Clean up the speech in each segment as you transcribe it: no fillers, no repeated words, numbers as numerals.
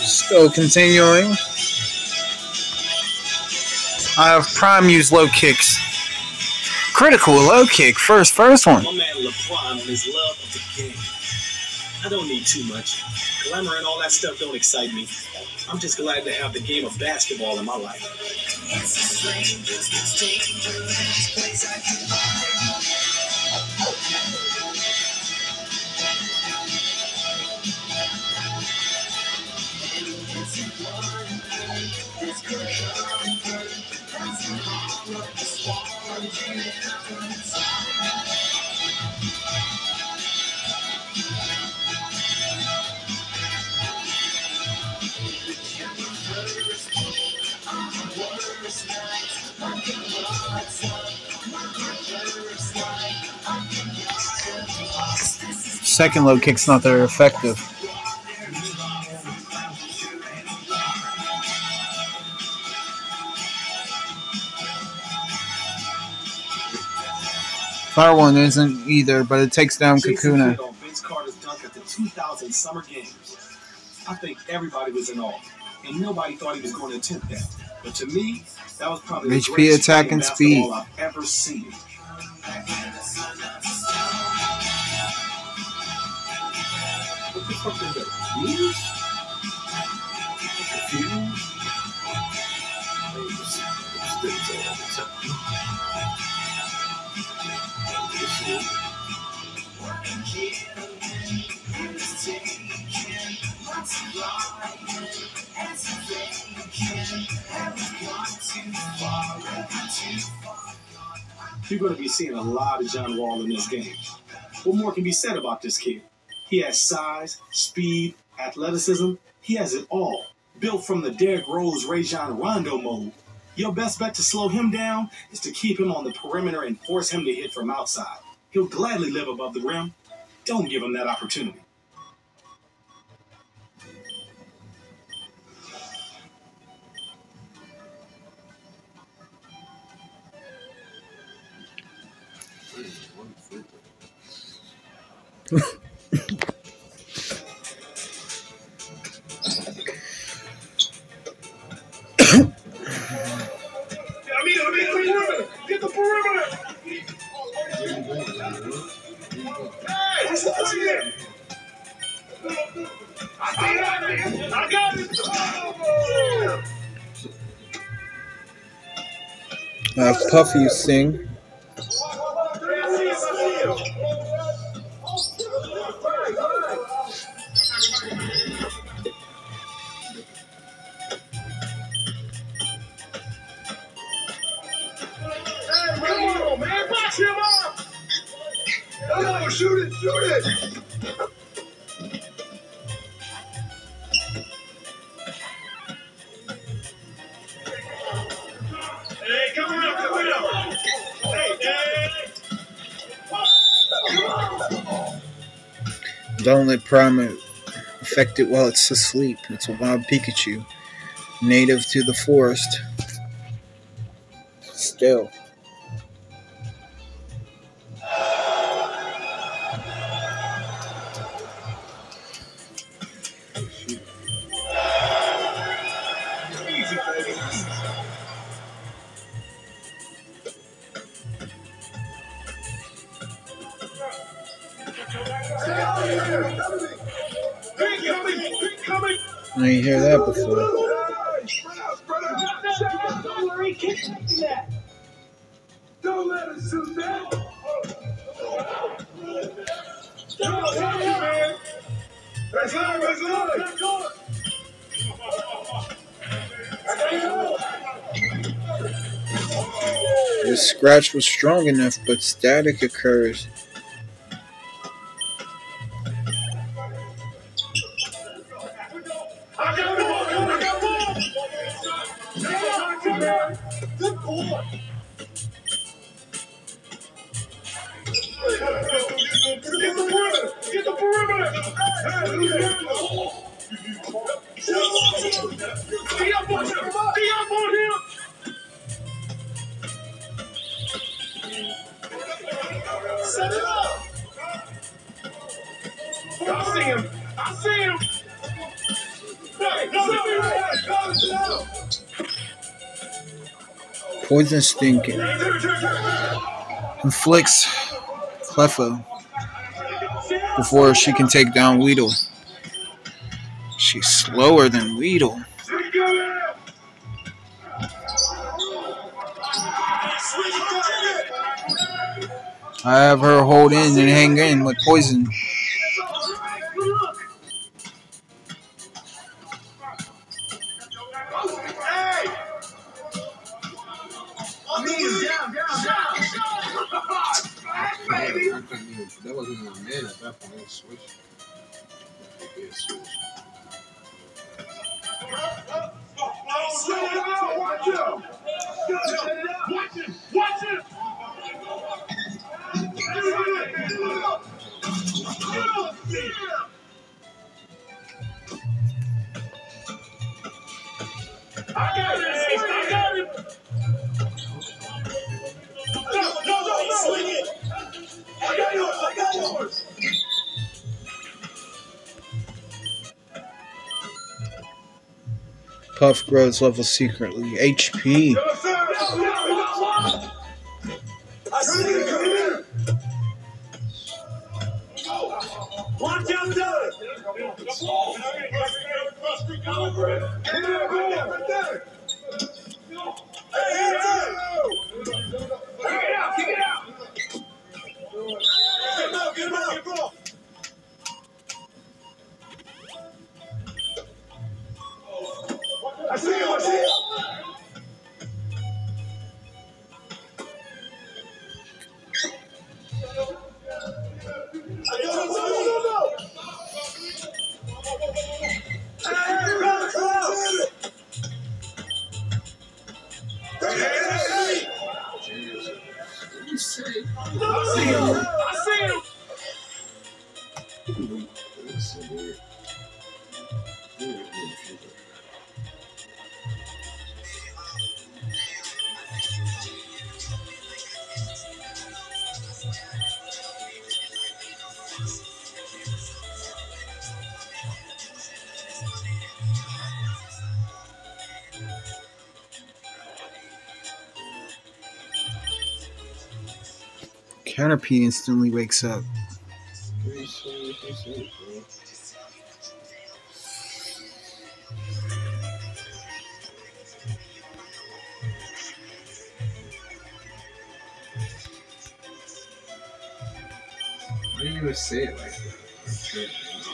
Still continuing. I have Prime use low kicks. Critical low kick. First one. My man LeBron and his love of the game. I don't need too much. Glamour and all that stuff don't excite me. I'm just glad to have the game of basketball in my life. Second low kick's not that effective. Fire one isn't either, but it takes down Kakuna. Vince Carter's dunk at the 2000 Summer Games. I think everybody was in awe, and nobody thought he was going to attempt that. But to me, that was probably the HP greatest attack and speed. basketball I've ever seen. What the fuck is that? Years? You're going to be seeing a lot of John Wall in this game. What more can be said about this kid? He has size, speed, athleticism. He has it all. Built from the Derrick Rose, Rajon Rondo mold. Your best bet to slow him down is to keep him on the perimeter and force him to hit from outside. He'll gladly live above the rim. Don't give him that opportunity. Get the perimeter! Hey, I got it! Puffy Sing. Shoot it! Hey, come around! Don't let Prime affect it while it's asleep. It's a wild Pikachu, native to the forest. Still. I didn't hear that before. Don't let us shoot that. Let's go. The scratch was strong enough, but static occurs. Good boy. Get the perimeter. Be up on him. Set it up. I see him. Hey, no. Poison Stink inflicts Cleffa before she can take down Weedle. She's slower than Weedle. I have her hold in and hang in with Poison. That wasn't even a man at that point. It was switch. Watch it! I got it! No, swing it! I got yours! Puff grows level secretly. HP. I see you, come here! Watch out, Doug! Right there! Hey, kick it out! Get him out! I see him! I see him! Caterpie instantly wakes up. Why do you even say it like that?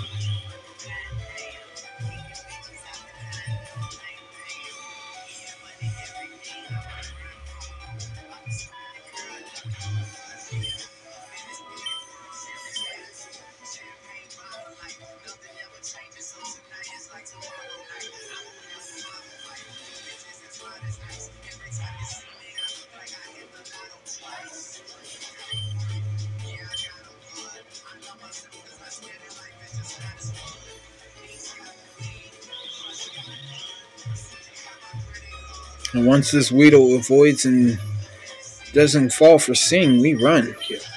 And once this Weedle avoids and doesn't fall for Sing, we run.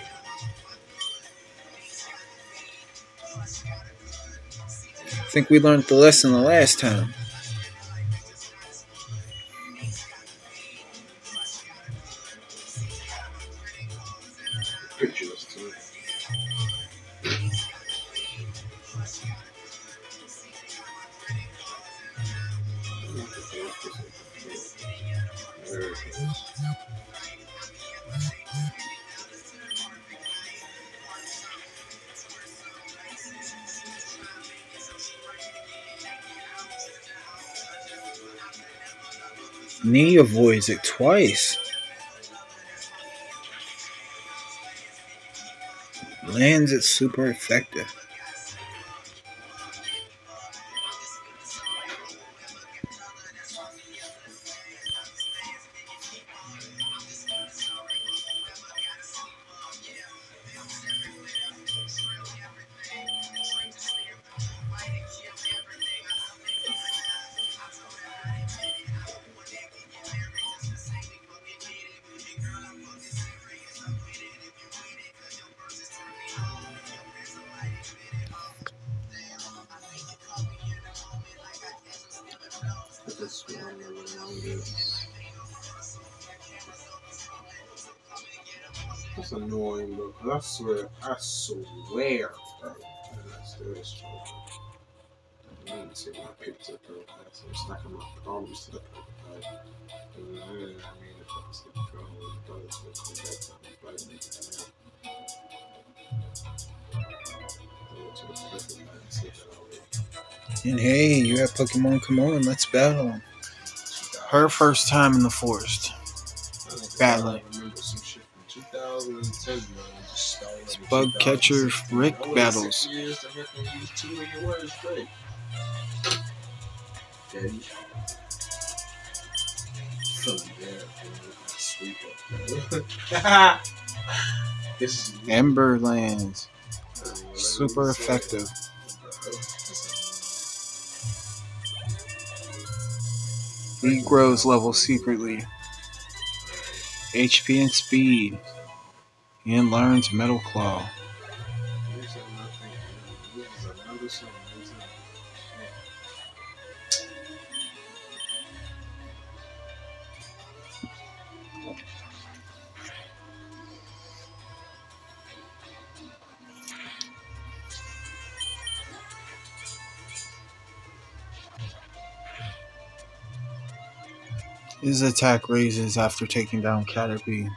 I think we learned the lesson the last time. Pictures too. Knee avoids it twice. Lands it super effective. this one of the longest. That's annoying, bro. Cause I swear, bro. That's this, bro. I didn't see my picture, bro. I'm stacking my problems to the point. I mean, if I can skip the phone, the brother to come back to me, but I need to And hey, you have Pokemon, come on, let's battle. Her first time in the forest. Battling. I remember some shit from 2010, man. Just started It's in Bug Catcher 2010. Rick I waited battles. 6 years to make them use 2 of your words straight. Daddy. Feeling bad, sweep up, This is Emberlands. Super effective. He grows level secretly. HP and speed. And learns Metal Claw. His attack raises after taking down Caterpie.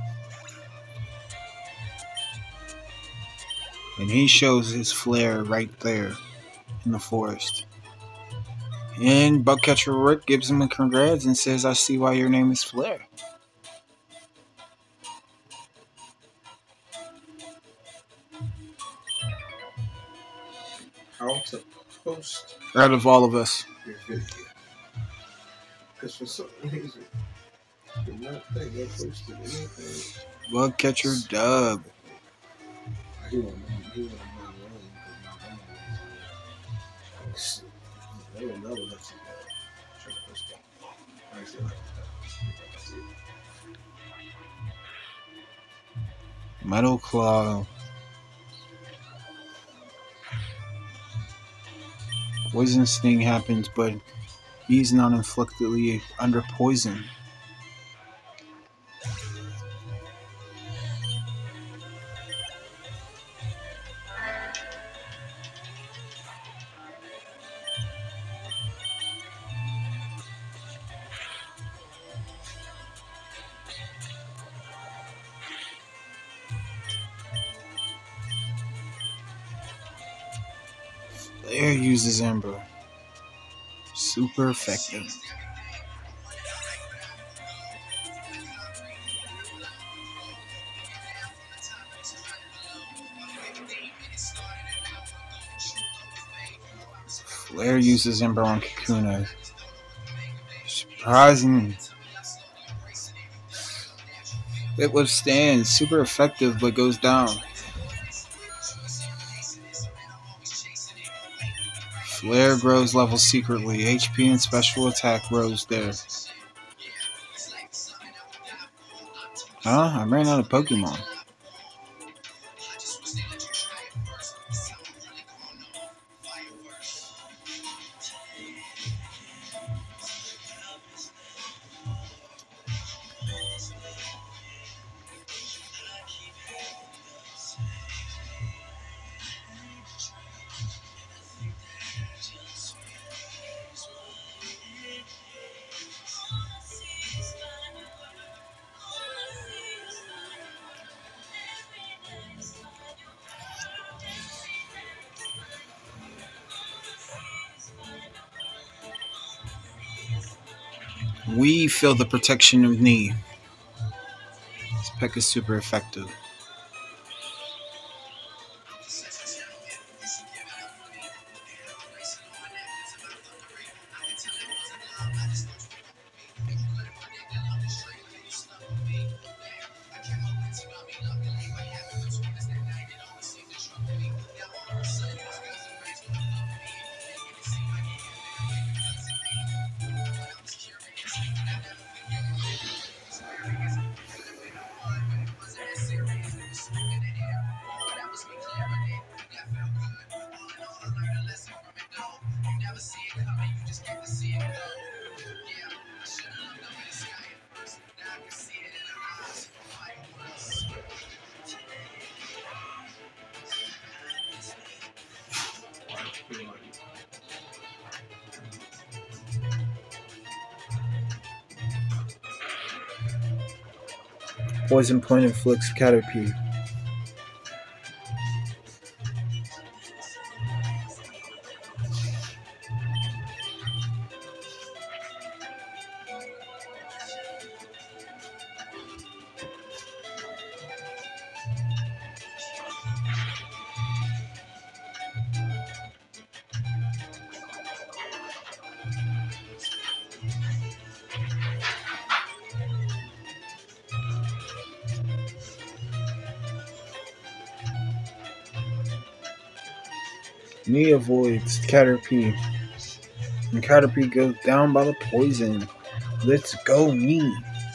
And he shows his flare right there in the forest. And Bugcatcher Rick gives him a congrats and says, I see why your name is Flare. How to post Out of all of us. your video. Because for some reason, I did not think I posted anything. Bugcatcher Doug. He won't know my name because they will never let you go. Check this out. I see like that. Metal Claw. Poison Sting happens, but he's not inflictedly under poison. Flare uses Ember. Super effective. Flare uses Ember on Kakuna. Surprising. It withstands. Super effective, but goes down. Flare grows level secretly. HP and special attack rose there. Huh? I ran out of Pokemon. We feel the protection of knee. This Peck is super effective. Poison Point inflicts Caterpie. Knee avoids Caterpie. And Caterpie goes down by the poison. Let's go, Knee.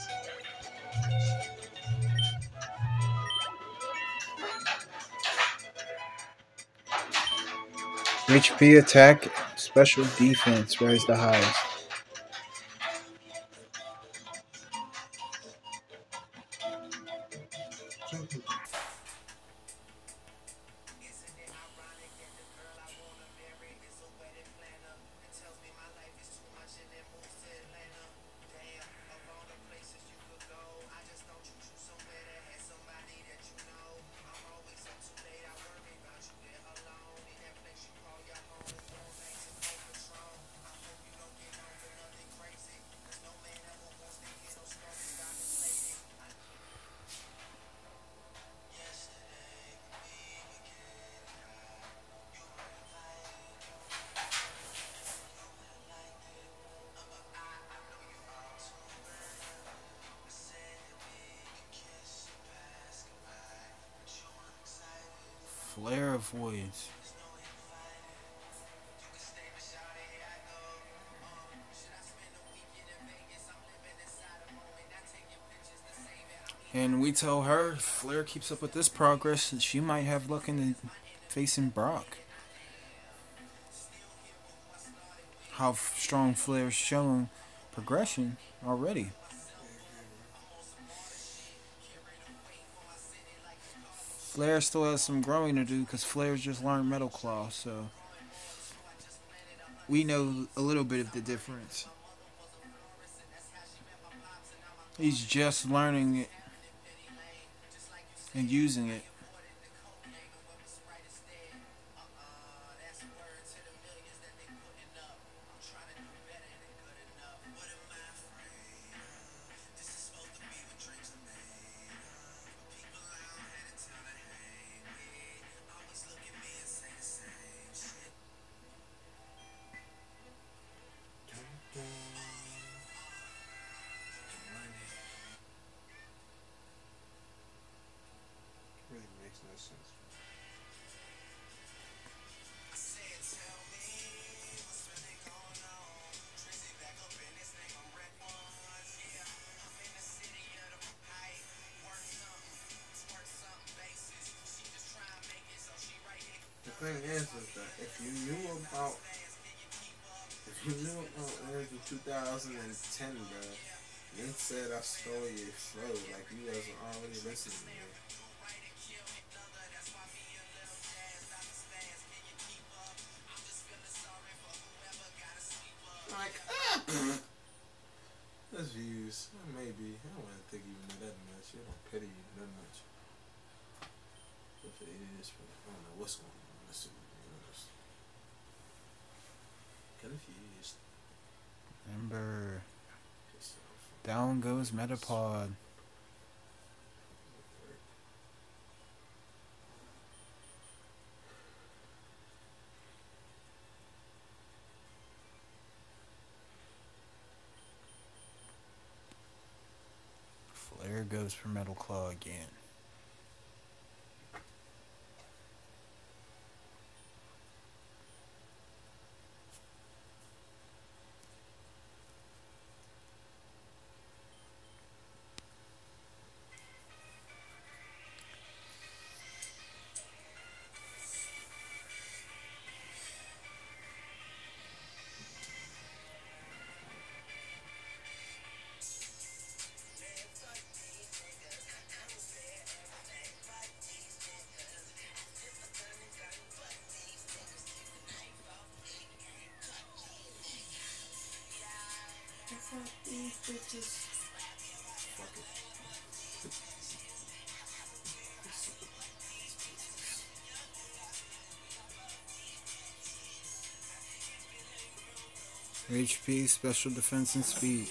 HP attack, special defense, rise the highest. Flare avoids. And we tell her if Flare keeps up with this progress, she might have luck in facing Brock. How strong Flare's showing progression already. Flare still has some growing to do because Flare's just learned Metal Claw, so we know a little bit of the difference. He's just learning it and using it. Really makes no sense. The thing is that if you knew about Energy 2010, bro, and then said I stole your flow, like you wasn't already listening to me. Like, that's views. Maybe. I don't want to think you know that much. I don't pity you that much. If it is, I don't know what's going on. Let's see. Confused. Remember, down goes Metapod. Flare goes for Metal Claw again. Fuck it. HP, special defense, and speed.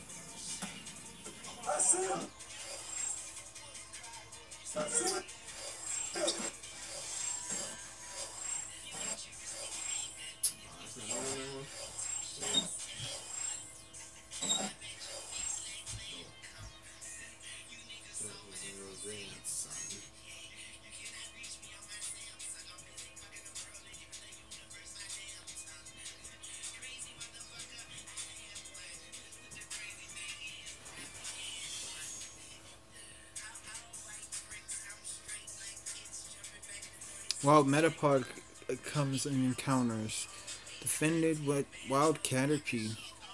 Wild Metapod comes and encounters. Defended with Wild Caterpie.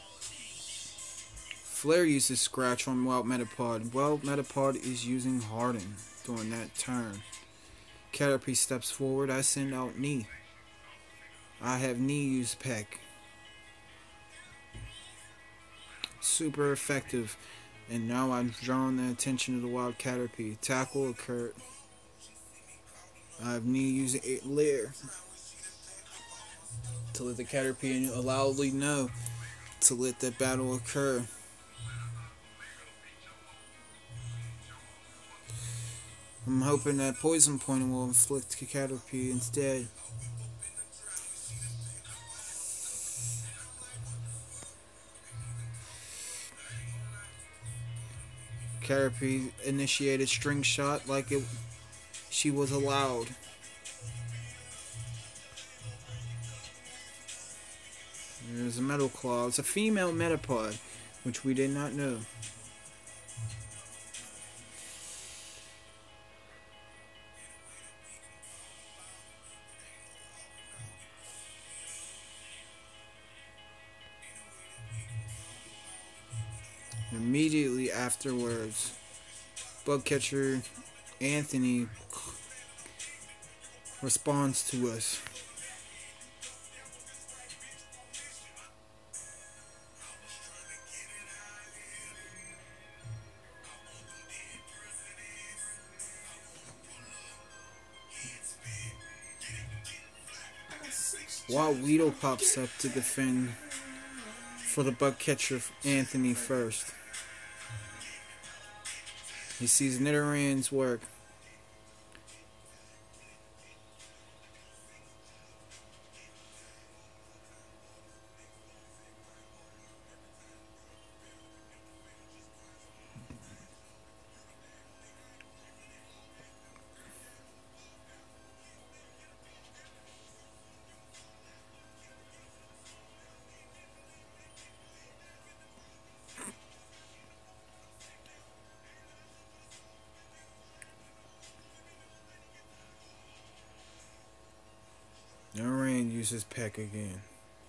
Flare uses Scratch on Wild Metapod. Wild Metapod is using Harden during that turn. Caterpie steps forward. I send out Knee. I have Knee use Peck. Super effective. And now I've drawn the attention of the Wild Caterpie. Tackle occurred. I have Knee using Lair to let the Caterpie loudly know to let that battle occur. I'm hoping that Poison Point will inflict Caterpie instead. Caterpie initiated String Shot like she was allowed. There's a Metal Claw. It's a female Metapod, which we did not know. Immediately afterwards, Bugcatcher Anthony responds to us. While Weedle pops up to defend for the Bugcatcher Anthony first. He sees Nidorann's work. Nidoran uses Peck again.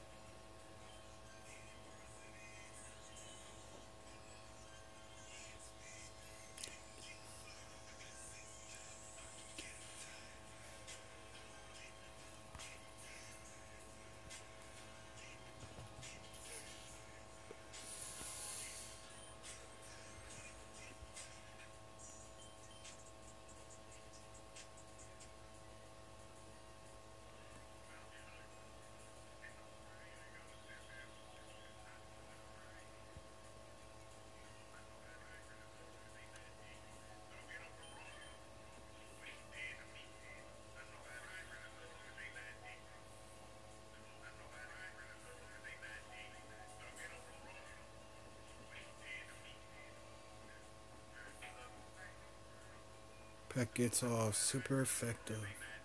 Peck gets off, super effective.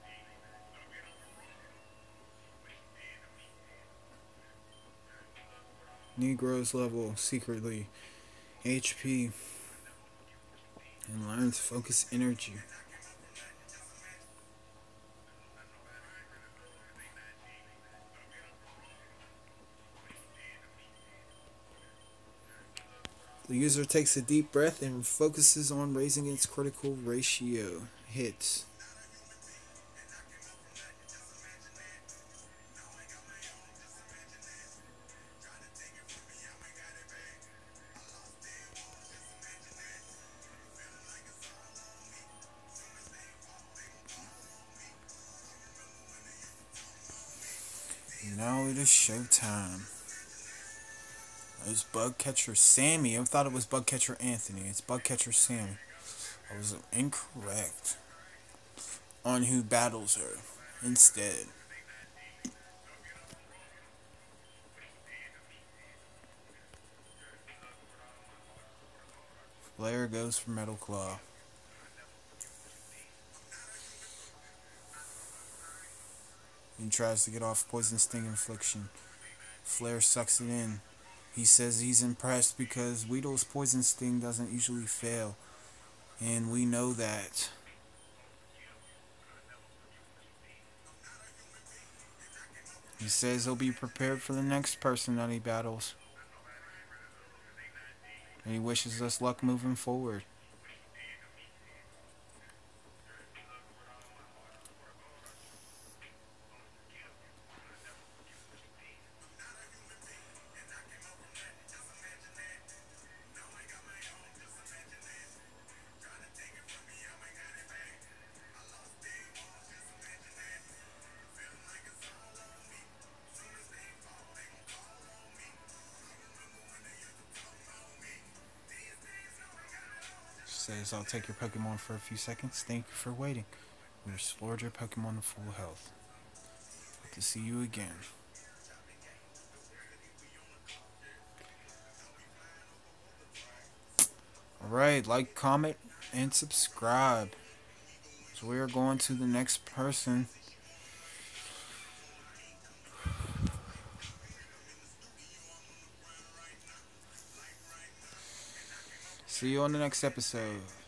Negroes level secretly HP and learns focus energy. The user takes a deep breath and focuses on raising its critical ratio. Hits. Now it is showtime. It's Bugcatcher Sammy. I thought it was Bugcatcher Anthony. It's Bugcatcher Sammy. I was incorrect on who battles her instead. Flair goes for Metal Claw. He tries to get off Poison Sting Infliction. Flair sucks it in. He says he's impressed because Weedle's Poison Sting doesn't usually fail. And we know that. He says he'll be prepared for the next person that he battles. And he wishes us luck moving forward. Says, I'll take your Pokemon for a few seconds. Thank you for waiting. We restored your Pokemon to full health. Hope to see you again. Alright, like, comment, and subscribe. So we are going to the next person. See you on the next episode.